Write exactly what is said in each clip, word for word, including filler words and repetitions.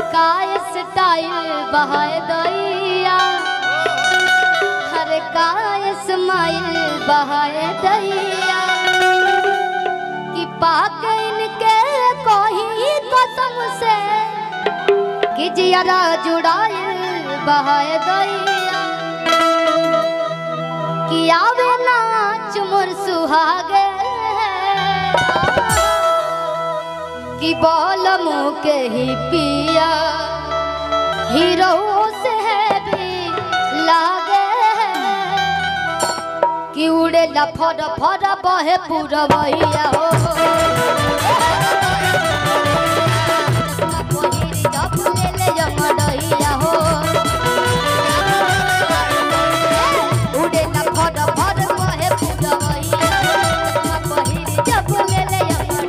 काय स्टाइल बहाए दैया हर काय स्माइल बहाए दैया कि पाके इनके कोई कसम से कि जियारा जुड़ाए बहाए दैया कि आवे नाच मोर सुहागे कि बोल मुके ही पिया हीरो से भी लागे कि उड़े ला फर फर बहे पुरवैया हो हो उड़े ला फर फर बहे पुरवैया जब ले ले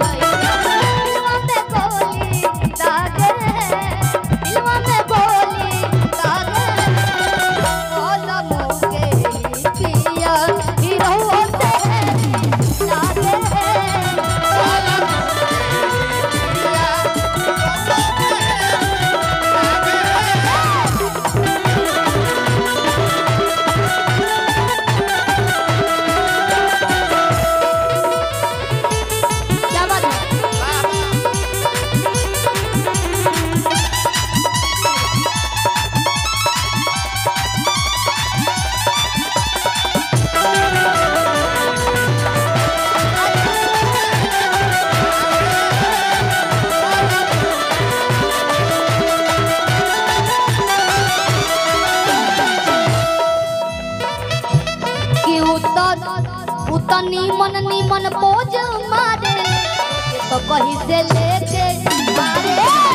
नीमन नीमन पोज मारे तो कहीं से लेके मारे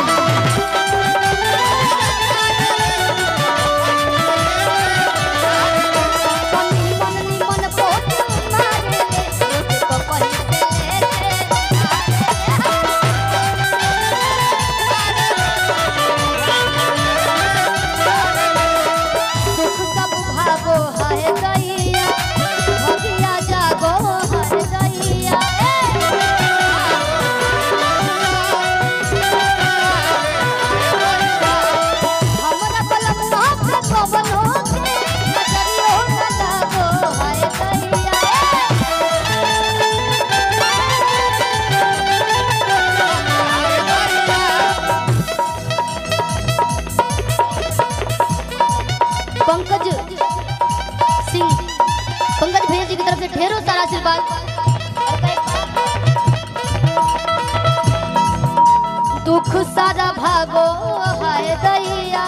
नीमन नीमन पोज मारे तो कहीं से सुख सब भागो है गैया भगिया जागो हर गैया हमरा बलम नाथ कवनो के नजरियो न लागो है गैया पंकज सिंह पंकज भैया जी की तरफ से ढेरों सारा आशीर्वाद। दुख सारा भागो हाय दैया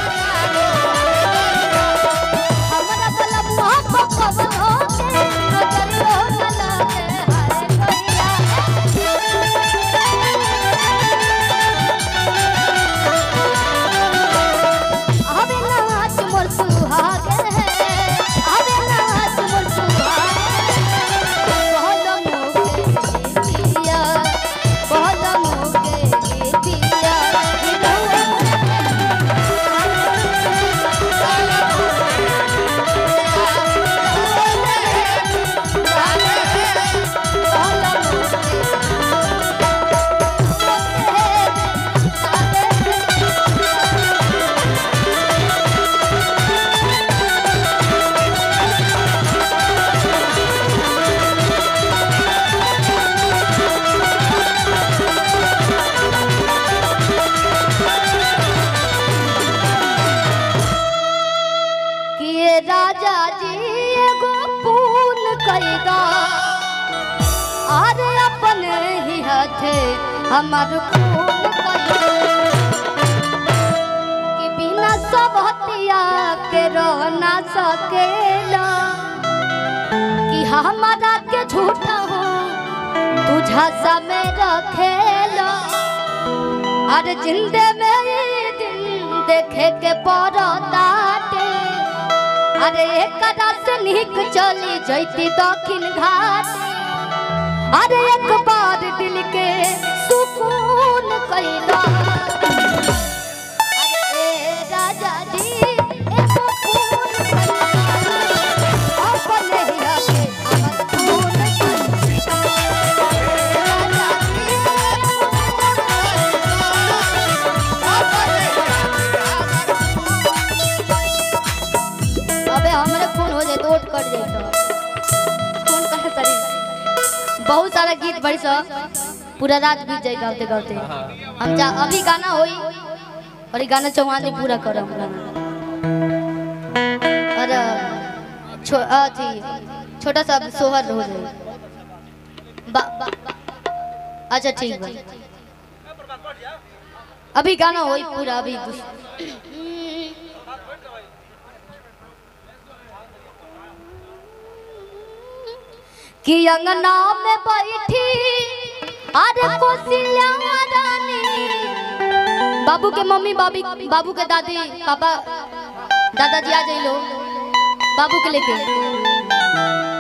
हमरा बलम नाथ कवनो के नजरियो न लागे हाय दैया आवे नाच मोर सुहागे आवे नाच मोर सुहागे बहुत मुके पिया बहुत मुके पिया राजा जी एगो पून कैदा अरे अपने ही हाथे हमार खून कैदा कि बिना सब हतिया के रह ना सकेला कि हमारा के झूठा हो तुझा सा में रखेला अरे जिंदे में ये दिन देखे के पड़ताटे अरे एक से निक चली जैती दक्षिण घाट अरे एक बार दिल के सुकून कैला अरे राजा जी एगो खून कैला अपने ही आके हमर खून कैला राजा जी बहुत सारा गीत बड़ी सा पूरा रात बीत जाए गाते गाते। हम जा अभी गाना होई और ये गाना चौहान ने पूरा करा गाना। और छो अथी छोटा सा सोहर हो जाए। अच्छा ठीक है अभी गाना होई पूरा अभी कि अंगना में बैठी अरे कोसिल्या रानी बाबू के मम्मी बाबी बाबू के दादी पापा दादाजी आ जाइलो बाबू के लेके